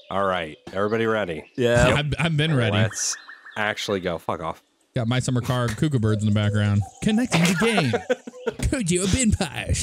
All right, everybody ready? Yeah. I've been ready. Let's actually go. Fuck off. Got my summer car cuckoo birds in the background. Connecting the game. Kojo Binpires.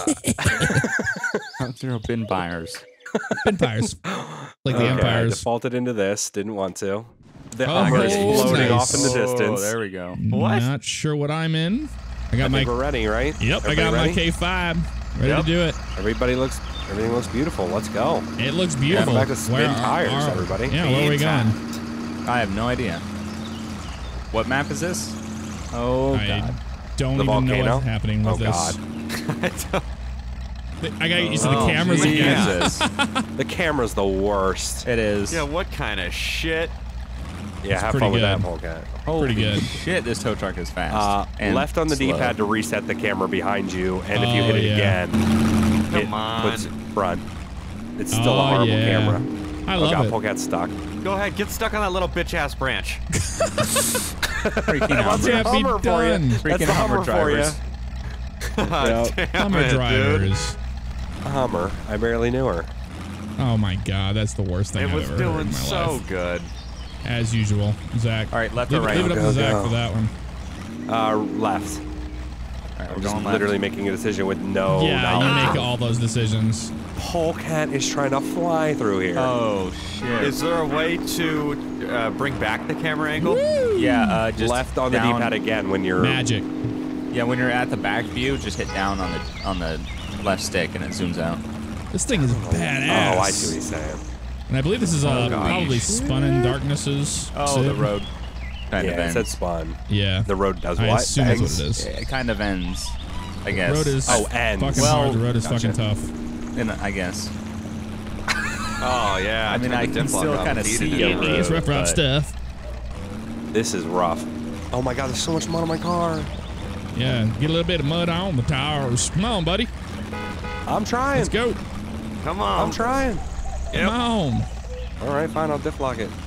Zero bin buyers. Binpires. Like the I Empires. defaulted into this. Didn't want to. The Oh, Hummer is nice. floating off in the Oh, distance. there we go. Not sure what I'm in. I got I my. think we're ready, right? Yep, Everybody I got ready? my K5. Ready to do it. Everything looks beautiful. Let's go. It looks beautiful. back to spin Where tires, everybody. Yeah, where are we going? I have no idea. What map is this? Oh, I God. don't The even know volcano? what's happening with Oh, this. God. I got used to the cameras again. Jesus. The camera's the worst. It is. Yeah, what kind of shit? Yeah, have pretty fun with good. that, Polecat. Holy Pretty good. shit, this tow truck is fast. And left on the slow. D-pad to reset the camera behind you, and if you Oh, hit it yeah. again, it Come on. puts front. It's still a Oh, horrible yeah. camera. I Oh love God, it. Polecat's stuck. Go ahead, get stuck on that little bitch ass branch. Freaking What's Hummer. your Can't be Hummer for you? done. That's Freaking the Hummer Hummer for you. drivers. Yep. Hummer Damn it, dude. drivers. Hummer. I barely knew her. Oh my God, that's the worst thing It I've was ever heard in doing my so life. good. As usual, Zach. All right, left leave, or right? leave it up Go, to Zach go. for that one. Left. All right, I'm we're just going literally left. making a decision with no Yeah, knowledge. you make all those decisions. Polecat is trying to fly through here. Oh, shit. Is there a way to bring back the camera angle? Yeah, just left on the down- D-pad again when you're... Magic. Yeah, when you're at the back view, just hit down on the left stick and it zooms out. This thing is badass. Oh, I see what he's saying. And I believe this is God. probably Spun in Darkness's. Oh, Sid. the road kind of Yeah, it ends. said spawn. Yeah. The road does I what? assume that's what Ends? it is. It kind of ends, I guess. Road is Oh, ends. fucking Well, hard. The road is gotcha. fucking tough. And I guess. Oh yeah. I mean, I can still kind of see a road. It's rough but- stuff. This is rough. Oh my God, there's so much mud on my car. Yeah, get a little bit of mud on the tires. Come on, buddy. I'm trying. Let's go. Come on. I'm trying. Come on. All right, fine. I'll diff lock it.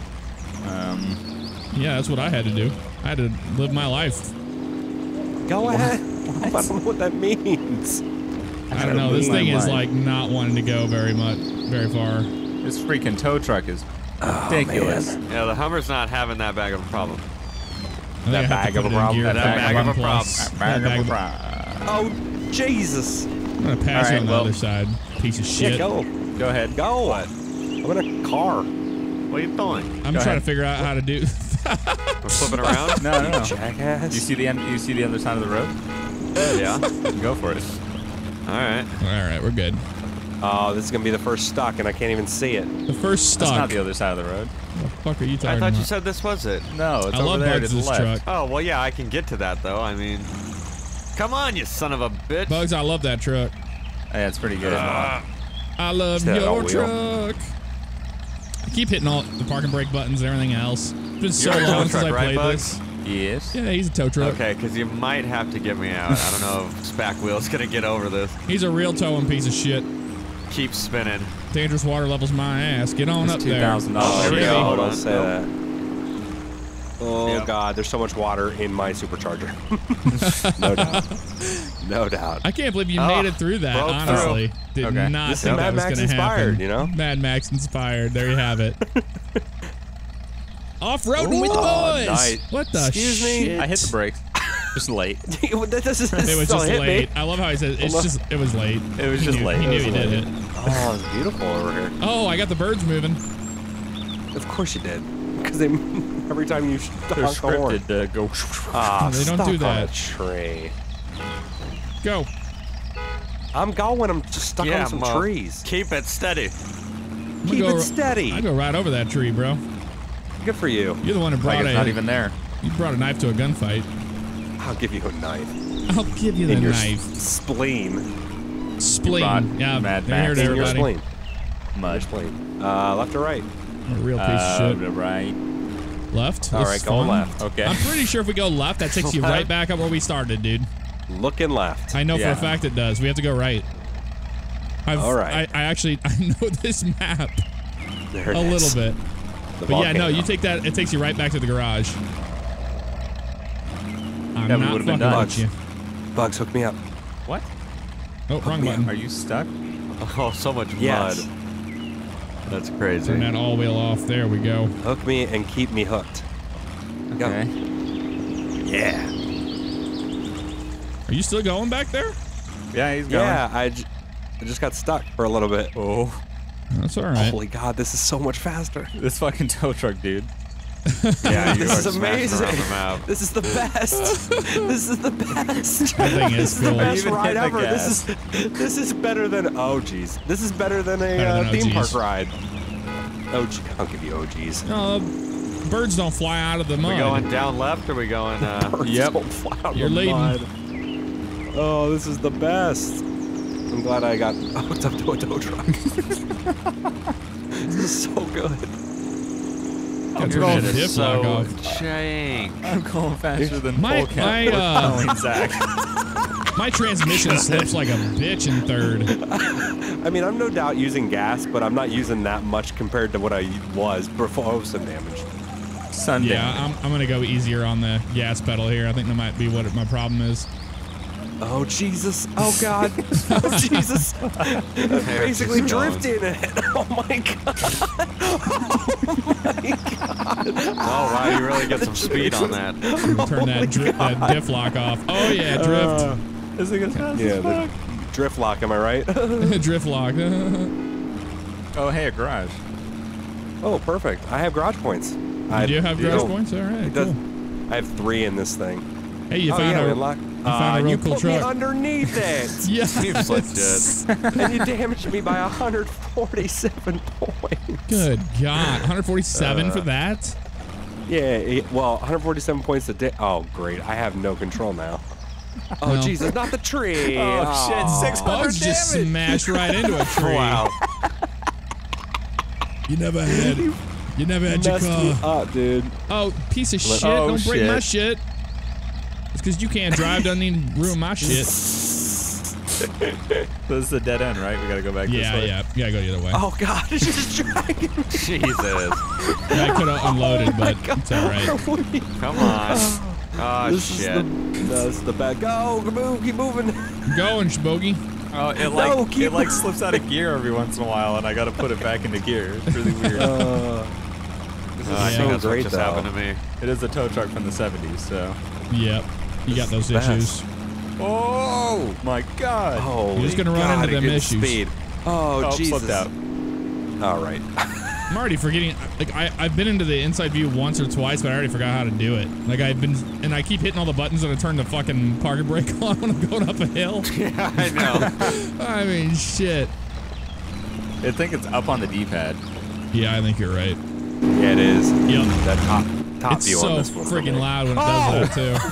Yeah, that's what I had to do. I had to live my life. Go ahead. I don't know what that means. I don't know. This lose my thing is mind. like not wanting to go very far. This freaking tow truck is ridiculous. Yeah, the Hummer's not having that bag of a problem. I think I have bag to of put a it in problem. gear That bag of a plus. Bag That of bag a Oh, Jesus. I'm gonna pass All you right, on the well- other side. Piece of shit. Yeah, go. Go ahead. Go. I'm in a car. What are you doing? I'm Go trying ahead. to figure out how to do. We're flipping around? No. Jackass. You see the end? You see the other side of the road? Yeah. Go for it. All right. All right, we're good. Oh, this is gonna be the first stock, and I can't even see it. The first That's stock. not the other side of the road. What the fuck are you I talking thought about? you said this was it. No, it's I over love there to Bugs' the left. truck. Oh, well, yeah, I can get to that, though. I mean, come on, you son of a bitch. Bugs, I love that truck. Yeah, it's pretty good. I love Is that your all wheel? truck. I keep hitting all the park and brake buttons and everything else. It's been so You're a tow long since truck, I right, played Bugs? this. Yes. Yeah, he's a tow truck. Okay, because you might have to get me out. I don't know if Spack Wheel's going to get over this. He's a real towing piece of shit. Keep spinning. Dangerous water levels my ass. Get on It's up there. $2,000. Oh, Here we yeah, go. hold on, Nope. say that. Oh Yep. God, there's so much water in my supercharger. No doubt. No doubt. I can't believe you Oh, made it through that, broke honestly. Did Okay. not This is think Mad that was Max going to happen. inspired, you know? Mad Max inspired. There you have it. Off-roading with the Oh, boys. nice. What the Excuse me? shit? I hit the brakes. Just late. This is, It was still just hit late. Me. I love how he says it's Almost- just. It was late. It was He just knew- late. He It knew was he did late. it. Oh, it's beautiful over here. Oh, I got the birds moving. Of course you did. Because they every time you They're honk the horn. scripted to go. Ah, They don't stuck do on that. a tree. Go. I'm going. I'm just stuck Yeah, on some Mo. trees. Keep it steady. I'm Keep gonna it steady. I go right over that tree, bro. Good for you. You're the one who Like brought it's not even there. You brought a knife to a gunfight. I'll give you a knife. I'll give you the In your knife. spleen. Spleen. brought Yeah, Mad they're here Max. to In your everybody. spleen. Your Mud. spleen. Left or right? A real piece of shit. Right. Left. All This right, is go fun. left. Okay. I'm pretty sure if we go left, that takes you right back up where we started, dude. Looking left. I know for Yeah. a fact it does. We have to go right. All right. I actually I know this map There it a little is. bit. The But yeah, no, volcano. you take that. It takes you right back to the garage. I'm Yeah, we not would've been fucking done. with you. Bugs, hook me up. What? Oh, wrong button. Are you stuck? Oh, so much Yes. mud. That's crazy. Turn that all wheel off. There we go. Hook me and keep me hooked. Go. Okay. Yeah. Are you still going back there? Yeah, he's going. Yeah, I just got stuck for a little bit. Oh, That's all right. Holy God, this is so much faster. this fucking tow truck, dude. Yeah, you This are is smashing amazing. around the map. This is the best. This is the best. That thing is cool. Best even ride hit the ever. gas. This is better than geez. This is better than a Better than theme park OGs. ride. OG. I'll give you OGs. No, birds don't fly out of the We mud. going down left or we going? Birds Yep. don't fly out of You're the leading. mud. Oh, this is the best. I'm glad I got hooked up to a tow truck. This is so good. Gotta Your turn shit that is diff lock so off. jank. I'm going faster than My- full my, count. Telling Zach. My transmission slips like a bitch in third. I mean, I'm no doubt using gas, but I'm not using that much compared to what I was before. Oh, some damage. Sunday. Yeah, I'm gonna go easier on the gas pedal here. I think that might be what my problem is. Oh, Jesus. Oh, God. Oh, Jesus. Basically just going. drifting it. Oh, my God. Oh wow, you really get some speed on that. Turn that diff lock off. Oh yeah, drift. Is it gonna fast Yeah, as the fuck? drift lock, am I right? Drift lock. Oh, hey, a garage. Oh, perfect. I have garage points. You do have garage points? All right, It does. cool. I have 3 in this thing. Hey, you Oh, found yeah, we a unlocked. found a real You cool put truck. me underneath it. Yes. Seems legit. And you damaged me by 147 points. Good God, 147 for that? Yeah, well, 147 points a day. Oh, great. I have no control now. Oh, No. Jesus, not the tree. Oh, shit, 600 Bugs just damage. smashed right into a tree. Wow. You never had your Messed me car. up, dude. Oh, piece of shit! Oh, Don't break shit. my shit. It's because you can't drive. Doesn't need to ruin my shit. So this is a dead end, right? We gotta go back this Yeah, way. yeah. You gotta go the other way. Oh, God, it's just dragging me. Jesus. Yeah, I could have unloaded, but it's all right. Come on. Oh This shit. is the bad. Go, move, keep moving. Going, Shbogey. Oh, it No, keep- it like slips out of gear every once in a while, and I gotta put it back into gear. It's really weird. This is I Yeah. think that's what great, just though. happened to me. It is a tow truck from the 70s, so. Yep. You got those the best. issues. Oh my God! Holy You're just gonna run God, into them good issues. Speed. Oh, Oh, Jesus. slipped out. All right. I'm already forgetting. Like I've been into the inside view once or twice, but I already forgot how to do it. Like I keep hitting all the buttons and I turn the fucking parking brake on when I'm going up a hill. Yeah, I know. I mean, shit. I think it's up on the D-pad. Yeah, I think you're right. Yeah, it is. Yep. That top It's view so on this one. freaking loud when it does that too.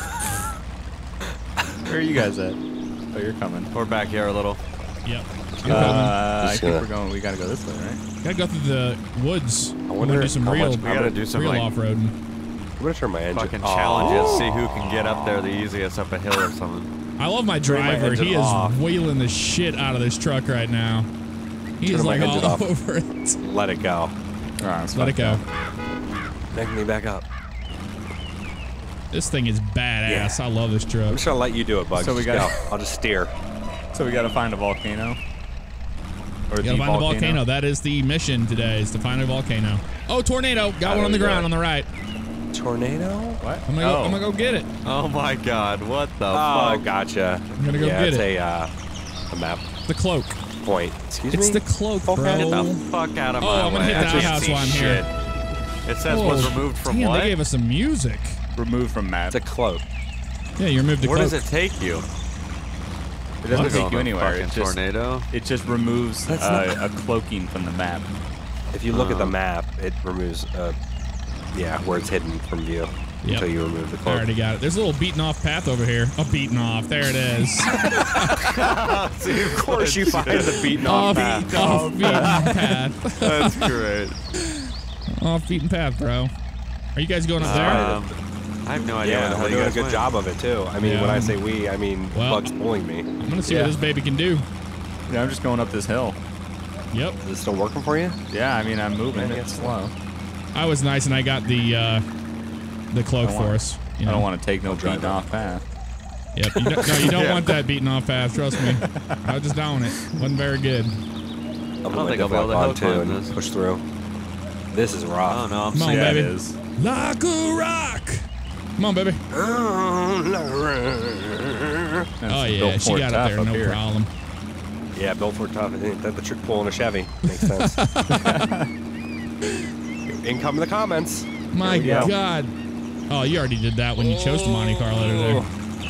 Where are you guys at? Oh, you're coming. We're back here a little. Yep. You're coming. I Just think gonna- we're going. We gotta go this way, right? Gotta go through the woods. I wonder want to do some how real, much- We gotta do some real like off-roading. I'm gonna turn my engine. fucking Oh. challenges. See who can get up there the easiest up a hill or something. I love my Turn my driver. engine He is off. wheeling the shit out of this truck right now. He Turn is my like engine all off. over it. Let it go. Let it go. Make me back up. This thing is badass. I love this I'm truck. just gonna let you do it, Bugs. So we Just got- go. I'll just steer. So we gotta find a volcano. Or You gotta find the volcano. That is the mission today, is to find a volcano. Oh, tornado. Got one on the ground on the right. Tornado? What? I'm gonna go get it. Oh my God! What the Oh, fuck? gotcha. I'm gonna go yeah, get it's it. a map The cloak. point. Excuse It's me? the cloak, bro. Okay. Get the fuck out of Oh, my I'm gonna way. hit I the can't outhouse see while I'm shit. here. It says was Oh, removed from damn, what? they gave us some music. Removed from map. It's a cloak. Yeah, you removed the Where cloak. does it take you? It doesn't Look take at you the anywhere. fucking It just, tornado. it just removes That's a cloaking from the map. If you look at the map, it removes, yeah, where it's hidden from view Yep. until you remove the I cloak. already got it. There's a little beaten off path over here. Oh, beaten off. There it is. Of course you find the beaten off path. Off beaten path. That's great. Off beaten path, bro. Are you guys going up there? I have no idea where Yeah, the hell we're you doing a guys good went. job of it too. I mean, Yeah. when I say we, I mean Well- Bugs pulling me. I'm gonna see Yeah. what this baby can do. Yeah, I'm just going up this hill. Yep. Is it still working for you? Yeah, I mean I'm moving. Yeah, It's yeah. slow. I was nice and I got the cloak I for want- us. You I know? don't want to take no drive beaten it. off path. Yep. You don't, no, you don't Yeah. want that beaten off path. Trust me. I was just down it. Wasn't very good. I'm don't gonna think I'll be able to on hill too climb and this. push through. This is rough. Oh no, I'm Come on, seeing baby. it is. Like a rock. Come on, baby. Oh, yeah. Built She Ford got Tough it there. up No here. problem. Yeah, built for tough. Ain't that the trick pulling a Chevy? Makes sense. Income in the comments. My There we go. God. Oh, you already did that when you chose the Monte Carlo today.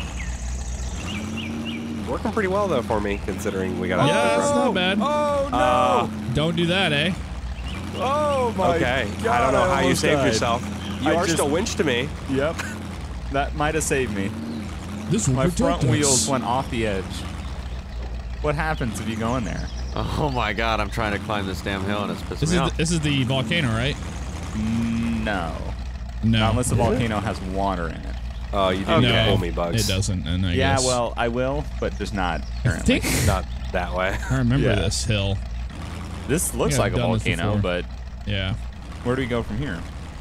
Working pretty well though for me, considering we got. Yeah, it's not bad. Oh no! Don't do that, eh? Oh my Okay, God, I don't know how you almost saved died. yourself. You I are just- still winched to me. Yep. That might have saved me. This will My front protect us. wheels went off the edge. What happens if you go in there? Oh my god, I'm trying to climb this damn hill and it's pissing This me is off. this is the volcano, right? No. No. Not unless the volcano has water in it. Oh, you didn't No, pull me, Bugs. it doesn't. And I Yeah, guess. well, I will, but just not I currently. think Not that way. I remember Yeah. this hill. This looks Yeah, like I've a done this volcano, before. but Yeah. where do we go from here?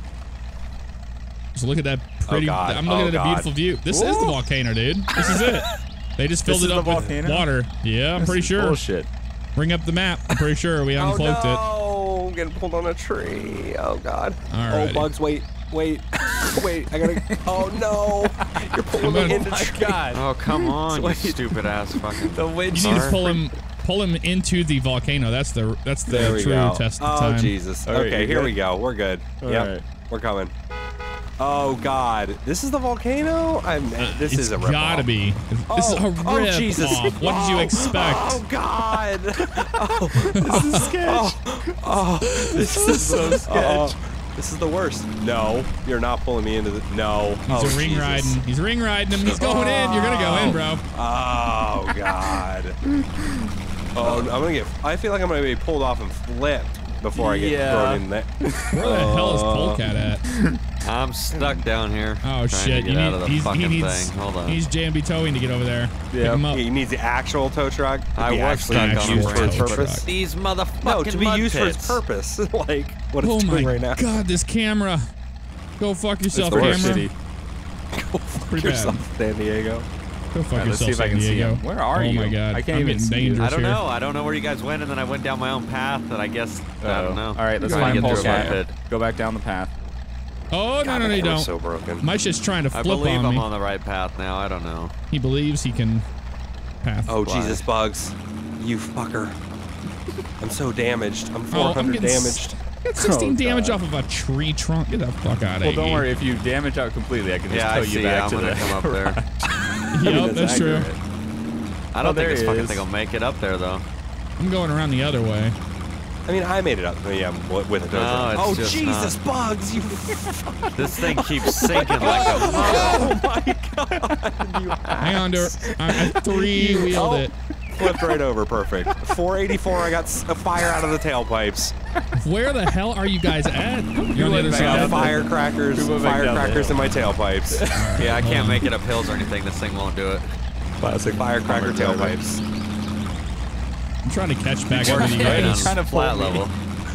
So look at that pretty. God. I'm looking Oh, at a God. beautiful view. This is the volcano, dude. This is it. They just filled This it is up the with volcano? water. Yeah, I'm pretty sure. Bullshit. Bring up the map. I'm pretty sure we uncloaked it. Oh, I'm getting pulled on a tree. Oh God. Alrighty. Oh, Bugs, wait. Wait. I gotta. Oh no. You're pulling I'm me gonna- into the tree. Oh come on, you Wait. stupid ass fucking. The wind. You need to pull him into the volcano. That's the There we true go. test of Oh time. Jesus. All right, Okay, you here good? we go. We're good. All Yep. right. We're coming. Oh God. This is the volcano. This It's is a rip gotta be. This is a rip Oh Jesus. off. What did you Oh, expect? Oh God. This is sketch. This is so sketch. This is the worst. No, you're not pulling me into the. No. He's a ring riding. He's ring riding him. He's going in. You're gonna go in, bro. Oh God. Oh, I'm gonna get. I feel like I'm gonna be pulled off and flipped before I get Yeah. thrown in there. Where the hell is Polecat at? I'm stuck down here. Oh trying shit! To get out of the he fucking needs. thing. Hold on. He's JMB towing to get over there. Pick Yep. him up. He needs the actual tow truck. To I be was actually stuck on actual used a for its tow purpose. truck. These motherfucking No, to be mud used for its pits. purpose. Like what Oh it's my doing right now. god! This camera. Go fuck yourself, the worst. camera. Shitty. Go fuck Pretty yourself, bad. San Diego. Go fuck Alright, let's yourself, see if I San can see Diego. him. Where are oh you? my god! I can't I'm even getting see you. dangerous I don't here. know. I don't know where you guys went, and then I went down my own path that I guess I don't know. All right, let's Go find ahead and Polecat. pull it. Go back down the path. Oh no, no, no, you I'm don't. so broken. Mike's just trying to I flip believe on I'm me. on the right path now. I don't know. He believes he can path. Oh Why? Jesus, Bugs, you fucker! I'm so damaged. I'm Oh, I'm 400 getting damaged. Got 16 Oh, damage God. off of a tree trunk. Get the fuck out of Well, here. don't worry. If you damage out completely, I can just Yeah, tow I you see. back I'm to gonna the come up there. Yep, that's true. accurate. I Oh, don't there think this he fucking is. thing will make it up there though. I'm going around the other way. I mean, I made it up. Yeah, with a tow No, truck. it's Oh just Jesus, not. Bugs, you! This thing keeps sinking like a mother. Oh my God! You Hang on to her. I three-wheeled it. Flipped right over, perfect. 484. I got a fire out of the tailpipes. Where the hell are you guys at? You're on the other went back side. down the- Firecrackers, we went back down the firecrackers hill. in my tailpipes. Yeah, I can't make it up hills or anything. This thing won't do it. Classic Firecracker bummer driver. tailpipes. I'm trying to catch back We're up to you straight on guys. Trying to flat pull me. level.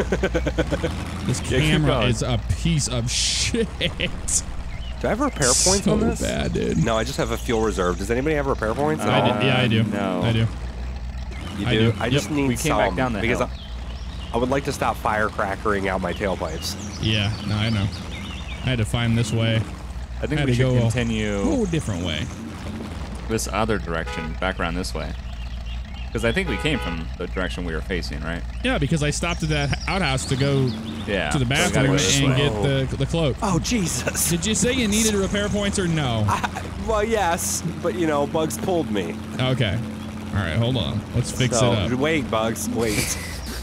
This keep camera going. is a piece of shit. Do I have repair points so on this? bad, dude. No, I just have a fuel reserve. Does anybody have repair points at I all? do. Yeah, I do. no. I do. You I do? do. I just Yep. need We came some back down the because hill. I would like to stop firecrackering out my tailpipes. Yeah, no, I know. I had to find this way. I think Had we to should go continue Oh, different way. this other direction, back around this way. Because I think we came from the direction we were facing, right? Yeah, because I stopped at that outhouse to go Yeah. to the so we gotta bathroom go this and way. get the cloak. Oh Jesus! Did you say you needed repair points or no? Well, yes, but you know, Bugs pulled me. Okay. All right, hold on. Let's fix So, it up. wait, Bugs, wait.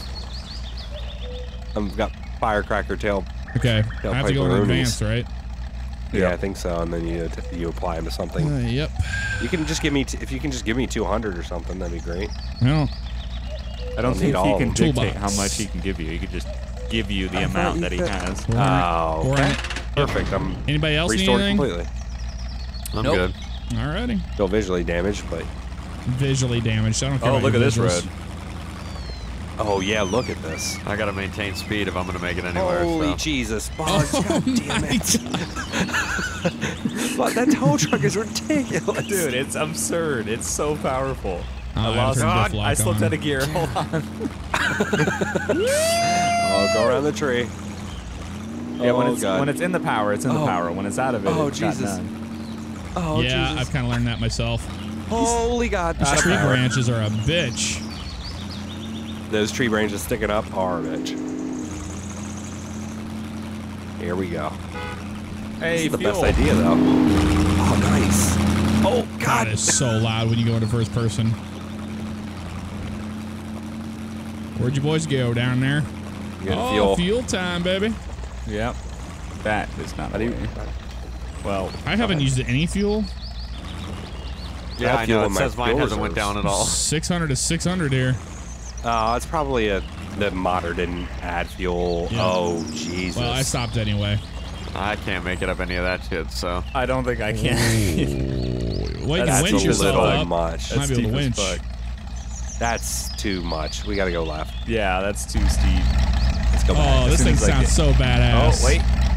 I've got firecracker tail. Okay, Yeah, I have to go in Piper advance, right? Yeah, I think so. And then you apply them to something. Yep. You can just give me if you can just give me 200 or something, that'd be great. Well, I don't need think all he of can them. dictate Toolbox. how much he can give you. He could just give you the I thought amount you that he could- has. Oh, okay. Yep. Perfect. I'm Anybody else need restored anything? completely. I'm Nope. good. Alrighty. Still visually damaged, but Visually damaged. I don't care. Oh, about look at your this visuals. road. oh yeah, look at this. I gotta maintain speed if I'm gonna make it anywhere. Holy so. Jesus, Bugs! Oh, God damn it! But that tow truck is ridiculous, Dude, it's absurd. It's so powerful. I lost. turned diff lock I slipped on. out of gear. Hold on. Oh, go around the tree. Yeah, Oh, God. when it's in the power, it's in the Oh. power. When it's out of it, Oh, it's got Jesus. none. Oh, Yeah, Jesus. I've kind of learned that myself. Holy God. These tree branches are a bitch. Those tree branches sticking up are a bitch. Here we go. Hey, This is the fuel. best idea, though. Oh, nice. Oh, God, God. it's so loud when you go into first person. Where'd you boys go? Down there? You got Oh, fuel. fuel time, baby. Yep. That is not How the do you? way. Well, I haven't used any fuel. Yeah, I fuel know. in It my says mine fuel hasn't went reserves. down at all. 600 to 600 here. It's probably the modder didn't add fuel. Yeah. Oh, Jesus. Well, I stopped anyway. I can't make it up any of that shit, so. I don't think I can. Well, you That's can a winch yourself little up. much. Might be able to That's winch. steep as That's too much. We got to go left. Yeah, that's too steep. Let's go back. Oh, this soon thing as I sounds get- so badass. Oh, wait.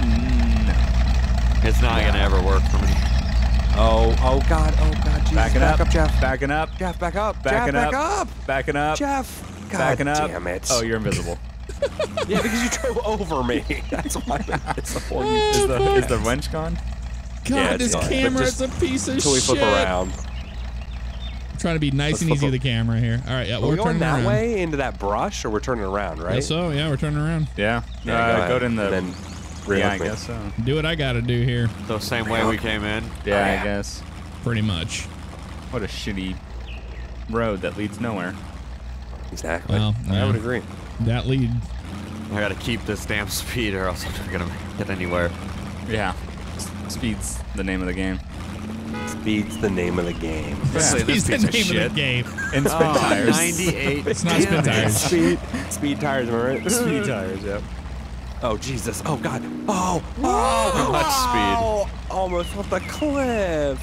It's not gonna ever work for me. Oh, God. Oh, God. Jesus. Backing back up, up, Jeff. Backing up. Jeff, back up. Backing Jeff, up. back up. Backing up. Jeff. God Backing up. damn it. Oh, you're invisible. Yeah, because you drove over me. That's why I'm invisible. Is the winch gone? God, Yeah, it's this gone. But camera just is a piece of Until we shit. flip around. I'm trying to be nice Let's and flip easy a- with the camera here. All right, yeah, Are we're we going turning that around. way into that brush, or we're turning around, right? Guess so, yeah, we're turning around. Yeah. Yeah, go in the. and then rear yeah, I hook me. guess so. Do what I gotta do here, The same way we came in. Yeah, I guess. pretty much. What a shitty road that leads nowhere. Exactly. Well, I yeah. would agree. That lead. I gotta keep this damn speed or else I'm not gonna get anywhere. Yeah. Speed's the name of the game. Speed's the name of the game. Especially He's this the piece name of of the shit. game. And spin tires. 98. It's not spin tires. Speed tires, am I right? Speed tires, yep. Oh, Jesus. Oh, God. Oh, How much speed? oh, almost off the cliff.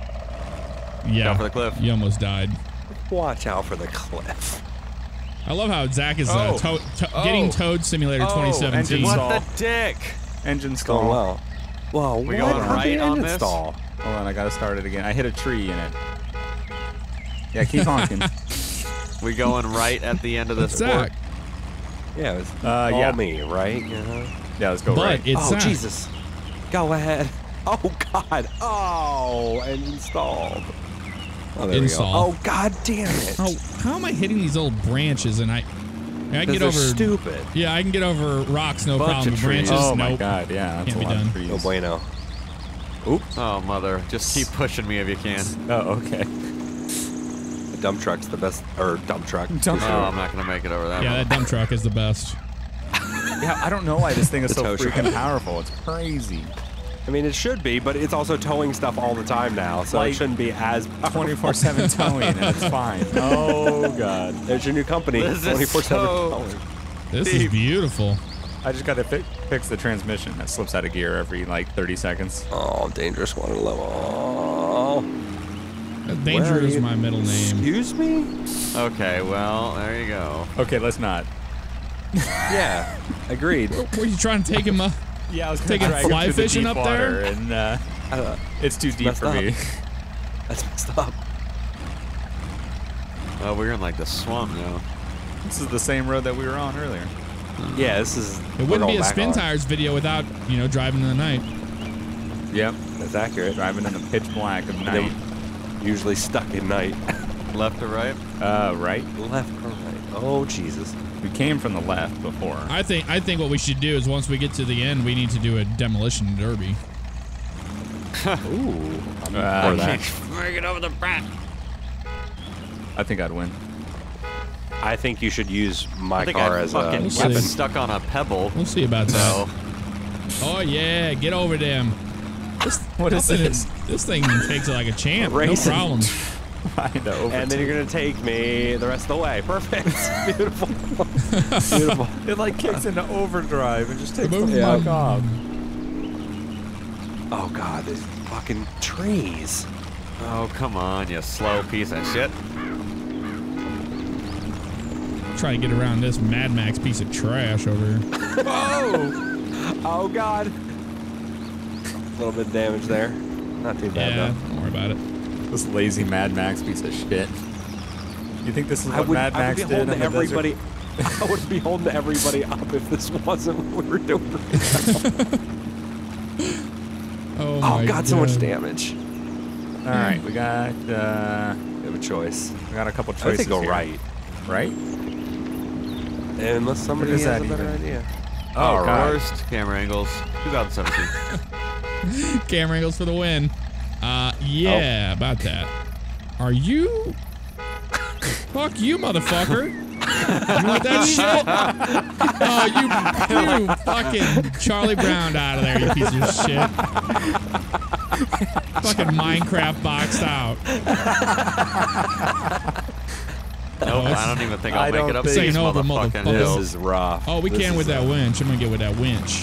Yeah, Down for the cliff. you almost died. Watch out for the cliff. I love how Zach is Oh. getting Toad Simulator Oh, 2017. engine What stall. the dick? Engine Going stall. well. Well, We what? going How'd right the on engine this? stall? Hold on, I gotta start it again. I hit a tree in it. Yeah, keep honking. We going right at the end of this Zach, fork. Yeah, it was all yeah. me, right? Uh-huh. Yeah, let's go but right. it's Oh, Zach. Jesus. Go ahead. Oh, God. Oh, engine stalled. Oh, there Install. we go. Oh, God damn it. Oh, how am I hitting these old branches? And I can get they're over. stupid. Yeah, I can get over rocks, no Bunch problem. of But branches, trees. Oh my nope. god, yeah, that's Can't a be lot done. of trees. No bueno. Oh, mother. Just keep pushing me if you can. Oh, okay. The dump truck's the best, or dump truck. Dump Oh, truck. I'm not gonna make it over that Yeah, one. that dump truck is the best. Yeah, I don't know why this thing is The so tow truck. freaking powerful. It's crazy. I mean, it should be, but it's also towing stuff all the time now, so Like, it shouldn't be as 24/7 towing, and it's fine. Oh god. There's your new company, This is 24/7 so- towing. This is Steve. beautiful. I just gotta fix the transmission that slips out of gear every like 30 seconds. Oh, dangerous water level. Danger Where are is you? my middle name. Excuse me? Okay, well, there you go. Okay, let's not. Yeah, agreed. Were you trying to take him up? Yeah, I was Taking drag him fly through the fishing deep up there? water, and it's too deep messed for up. me. That's messed up. Oh, we're in like the swamp now. This is the same road that we were on earlier. Yeah, this is. It wouldn't be a spin tires video without, driving in the night. Yep, That's accurate. driving in the pitch black of And night. then usually stuck in night. Left or right? Right. Left or right? Oh, Jesus. We came from the left before. I think what we should do is once we get to the end, we need to do a demolition derby. Ooh. I'm Uh, for that. Make it over the bat. I think I'd win. I think you should use I my think car I'd as a fucking We'll get see. stuck on a pebble. We'll see about that. So, Oh yeah, get over them. What is Nothing this? This thing takes it like a champ. Racing. No problem. Trying to overtake. And then you're gonna take me the rest of the way. Perfect. Beautiful. Beautiful. It like kicks into overdrive and just takes the Yeah. fuck off. Oh God, these fucking trees. oh, come on, you slow piece of shit. Try to get around this Mad Max piece of trash over here. Oh God. A little bit of damage there. Not too bad Yeah, though. don't worry about it. This lazy Mad Max piece of shit. You think this is I what would, Mad I would Max be did in holding the everybody. desert? I would be holding everybody up if this wasn't what we were doing. Oh my God, so much damage. All right, we got We have a choice. we got a couple I choices think go here. right, Right? unless somebody is has that a better even? idea. Oh, God. worst camera angles, 2017. Camera angles for the win. Yeah, about that. Are you? Fuck you, motherfucker. You want that shit? Oh, you fucking Charlie Brown out of there, you piece of shit. Fucking Minecraft boxed out. Nope, I don't even think I'll I make don't it up think- these Saying over, motherfucking motherfucker. This hills. is rough. Oh, we This can is with that rough. winch. I'm gonna get with that winch.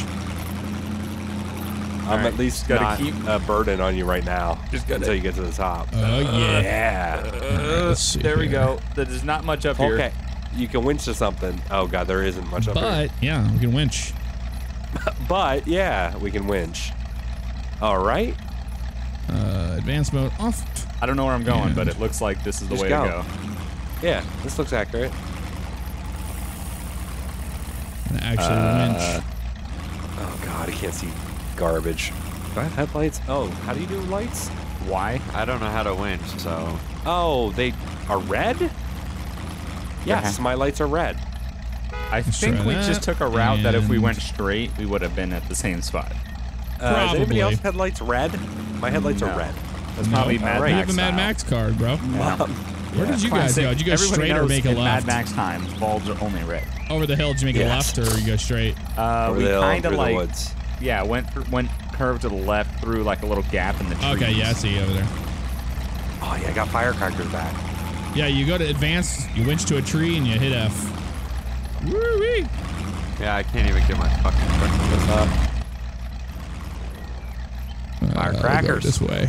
I'm Alright, at least gotta not keep- a burden on you right now. Just gotta- until you get to the top. Oh yeah. Yeah. Let's see There we here. go. There's not much up here. Okay. You can winch to something. Oh god, there isn't much up here. But yeah, we can winch. But yeah, we can winch. All right. Advanced mode off. I don't know where I'm going, Yeah. but it looks like this is the Just way go. to go. Yeah, this looks accurate. And actually winch. Oh god, I can't see garbage. Do I have headlights? Oh, how do you do lights? Why? I don't know how to winch, so Oh, they are red? Yes, my lights are red. I think try we that, just took a route that if we and- went straight, we would have been at the same spot. Does anybody else Probably. headlights red? My headlights No. are red. That's No. probably Mad Alright. You Max have a Mad style. Max card, bro. Yeah. Where did you guys Classic. go? Did you go Everybody straight or knows make a in left? Mad Max times, bulbs are only red. Over the hill, did you make a Yes. left or you go straight? Over We the hill, kind of through like, the woods. yeah, went curved to the left through like a little gap in the trees. Okay, yeah, I see you over there. Oh yeah, I got firecrackers back. Yeah, you go to advance, you winch to a tree, and you hit F. Woo-wee! yeah, I can't even get my fucking truck. What's up? We'll go Firecrackers. this way.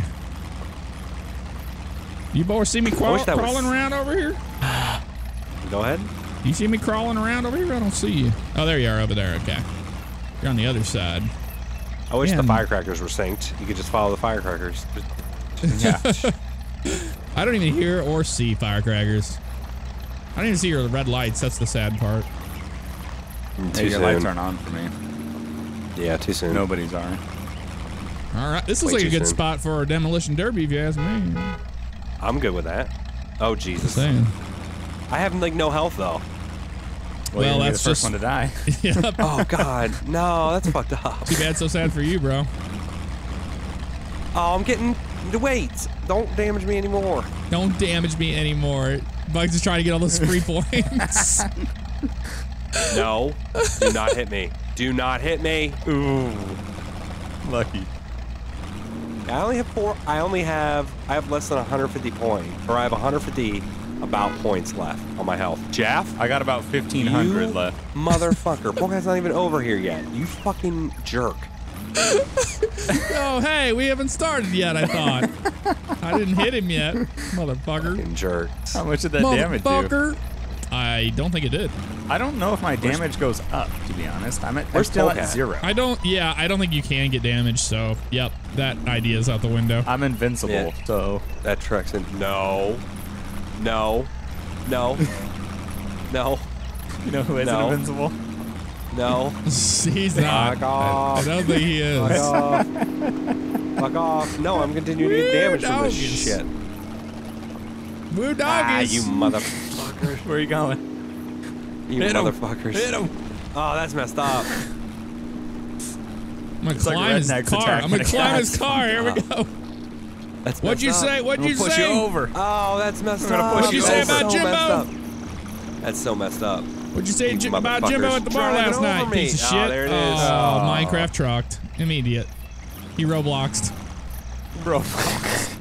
You boys see me wish that was- crawling around over here? Go ahead. You see me crawling around over here? I don't see you. Oh, there you are over there. Okay. You're on the other side. I wish Yeah. the firecrackers were synced. You could just follow the firecrackers. Yeah. I don't even hear or see firecrackers. I don't even see your red lights. That's the sad part. Too Hey, your lights soon. aren't on for me. Yeah, too soon. Nobody's are. All right. This looks Way like a too good soon. spot for a demolition derby, if you ask me. I'm good with that. Oh Jesus. Saying. I have like no health though. Well, you're gonna be that's the first just- one to die. Yep. Oh God, no, that's fucked up. Too bad, so sad for you, bro. Oh, I'm getting the weights. Don't damage me anymore. Don't damage me anymore. Bugs is trying to get all those free points. No, do not hit me. Do not hit me. Ooh, lucky. I only have four. I have less than 150 points, or I have 150 about points left on my health. Jeff, I got about 1,500 you left. motherfucker. Pokemon's not even over here yet. You fucking jerk. Oh, hey, we haven't started yet, I thought. I didn't hit him yet, motherfucker. Fucking jerk. How much did that damage do? Motherfucker. I don't think it did. I don't know if my damage goes up, to be honest. I'm Where's still at Polecat? 0. I don't think you can get damaged, so, yep, that idea is out the window. I'm invincible, Yeah. so That truck's in. No. No. No. No. you know who isn't No. invincible? No. He's not. Fuck off. I don't think he is. Fuck off. Fuck off. No, I'm continuing to get damage from this Doggies. shit. Woo Ah, doggies. you motherfuckers. Where are you going? You Hit 'em. motherfuckers. Hit him. Oh, that's messed up. I'm gonna It's like climb his rednecks car. I'm attacking gonna a climb his cat. car. Here we go. That's What'd you messed up. say? What'd I'm you gonna push say? you over. Oh, that's messed I'm gonna up. push What'd you say That's about so Jimbo? messed up. That's so messed up. What'd you say You about Jimbo motherfuckers. at the bar Driving last night? over me. Piece of Oh, shit. there it is. Oh, Oh. Minecraft trucked. Immediate. He Robloxed. Bro.